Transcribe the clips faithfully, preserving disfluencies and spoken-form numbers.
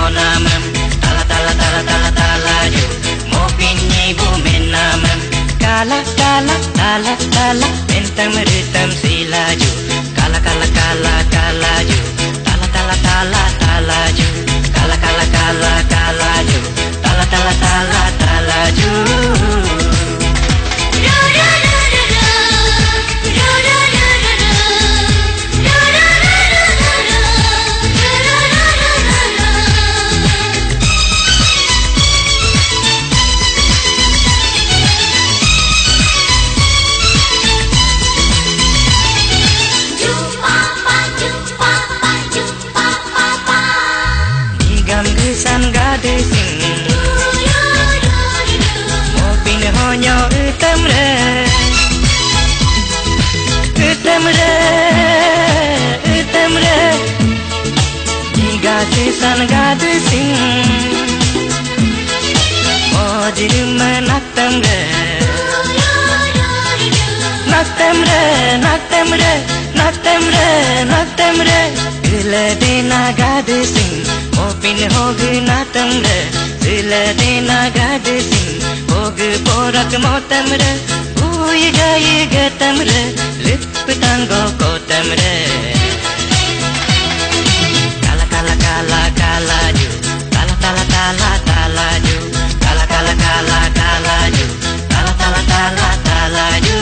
monamem tala tala tala tala tala ju mopinni bumenamem kala kala tala tala entam ritam silaju kala kala kala kala ju tala tala tala tala ju kala kala kala kala ju tala tala tala tala ju. San gade sing mopin honyo utam re utam re utam re gade san gade sing mojir manatam re natam re natam re natam re natam re gila dena gade sing mopin hog natam re sila dena gade sing hog porak motam re uy gaye gatam re lip tango kotam re kala kala kala kala ju kala kala kala kala ju kala kala kala kala ju kala kala kala kala ju.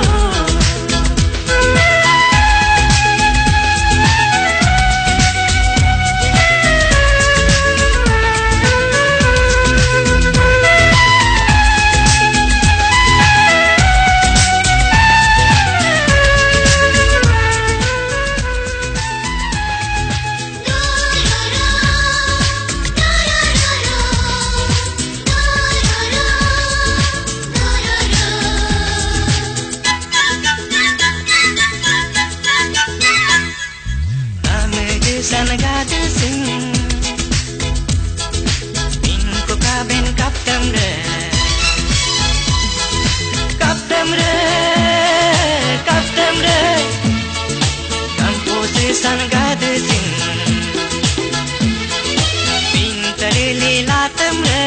San gade sing pinko kaben kaptam re kaptam re kaptam re kampo se san gade sing pintare li latam re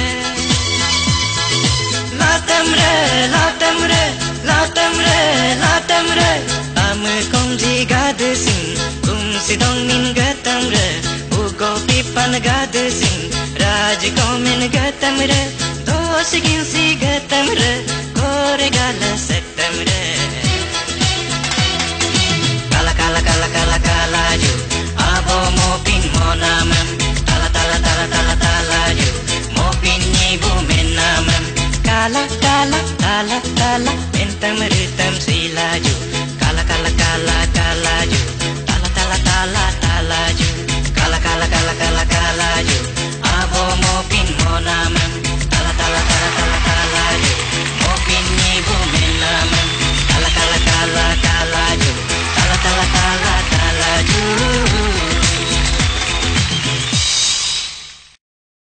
latam re latam re latam re latam re am komji gade sing sidong min gatam re ugo pipan gade sing raj ko min gatam re dos gin si gatam re kore gala sektam re kala kala kala kala kala ju abo mopin monamem tala tala tala tala tala ju mopin ni bumenamem kala kala kala kala entam ritam si